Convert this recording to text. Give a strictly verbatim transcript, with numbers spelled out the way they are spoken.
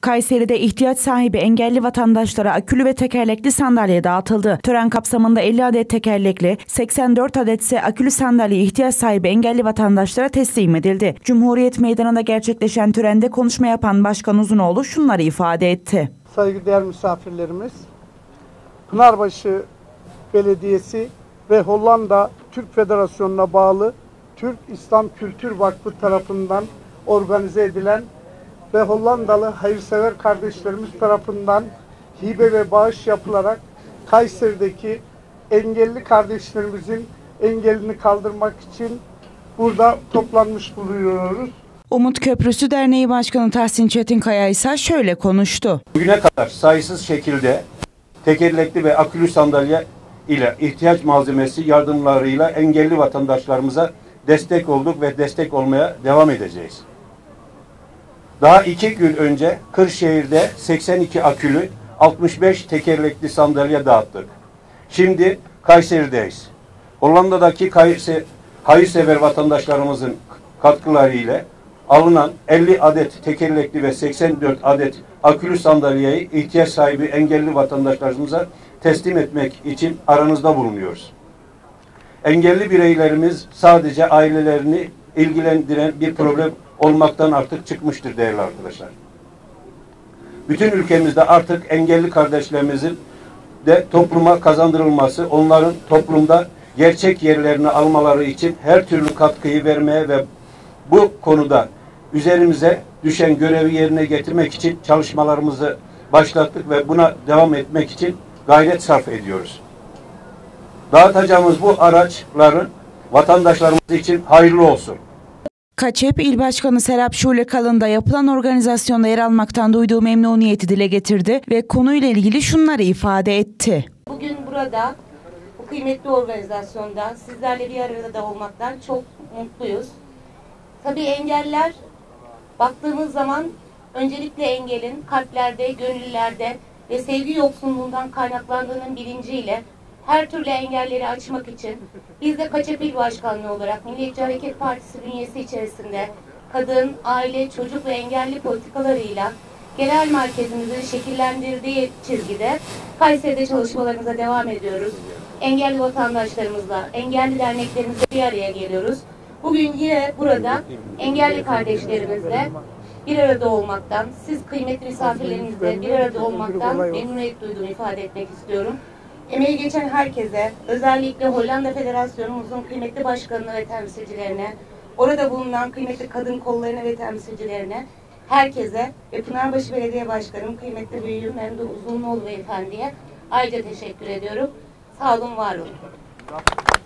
Kayseri'de ihtiyaç sahibi engelli vatandaşlara akülü ve tekerlekli sandalye dağıtıldı. Tören kapsamında elli adet tekerlekli, seksen dört adet ise akülü sandalye ihtiyaç sahibi engelli vatandaşlara teslim edildi. Cumhuriyet Meydanı'nda gerçekleşen törende konuşma yapan Başkan Uzunoğlu şunları ifade etti. Saygıdeğer misafirlerimiz, Pınarbaşı Belediyesi ve Hollanda Türk Federasyonu'na bağlı Türk İslam Kültür Vakfı tarafından organize edilen ve Hollandalı hayırsever kardeşlerimiz tarafından hibe ve bağış yapılarak Kayseri'deki engelli kardeşlerimizin engelini kaldırmak için burada toplanmış bulunuyoruz. Umut Köprüsü Derneği Başkanı Tahsin Çetinkaya ise şöyle konuştu. Bugüne kadar sayısız şekilde tekerlekli ve akülü sandalye ile ihtiyaç malzemesi yardımlarıyla engelli vatandaşlarımıza destek olduk ve destek olmaya devam edeceğiz. Daha iki gün önce Kırşehir'de seksen iki akülü, altmış beş tekerlekli sandalye dağıttık. Şimdi Kayseri'deyiz. Hollanda'daki Kayseri, hayırsever vatandaşlarımızın katkıları ile alınan elli adet tekerlekli ve seksen dört adet akülü sandalyeyi ihtiyaç sahibi engelli vatandaşlarımıza teslim etmek için aranızda bulunuyoruz. Engelli bireylerimiz sadece ailelerini ilgilendiren bir problem olmaktan artık çıkmıştır değerli arkadaşlar. Bütün ülkemizde artık engelli kardeşlerimizin de topluma kazandırılması, onların toplumda gerçek yerlerini almaları için her türlü katkıyı vermeye ve bu konuda üzerimize düşen görevi yerine getirmek için çalışmalarımızı başlattık ve buna devam etmek için gayret sarf ediyoruz. Dağıtacağımız bu araçların vatandaşlarımız için hayırlı olsun. KAÇEP İl Başkanı Serap Şule Kalın da yapılan organizasyonda yer almaktan duyduğu memnuniyeti dile getirdi ve konuyla ilgili şunları ifade etti. Bugün burada bu kıymetli organizasyonda sizlerle bir arada da olmaktan çok mutluyuz. Tabii engeller baktığımız zaman öncelikle engelin kalplerde, gönüllerde ve sevgi yoksunluğundan kaynaklandığının bilinciyle her türlü engelleri aşmak için biz de KAÇEP İl Başkanlığı olarak Milliyetçi Hareket Partisi bünyesi içerisinde kadın, aile, çocuk ve engelli politikalarıyla genel merkezimizin şekillendirdiği çizgide Kayseri'de çalışmalarımıza devam ediyoruz. Engelli vatandaşlarımızla, engelli derneklerimizle bir araya geliyoruz. Bugün yine burada engelli kardeşlerimizle bir arada olmaktan, siz kıymetli misafirlerimizle bir arada olmaktan memnuniyet duyduğumu ifade etmek istiyorum. Emeği geçen herkese, özellikle Hollanda Federasyonumuzun kıymetli başkanına ve temsilcilerine, orada bulunan kıymetli kadın kollarına ve temsilcilerine, herkese ve Pınarbaşı Belediye Başkanım kıymetli büyüğüm Memduh Uzunoğlu Beyefendi'ye ayrıca teşekkür ediyorum. Sağ olun, var olun.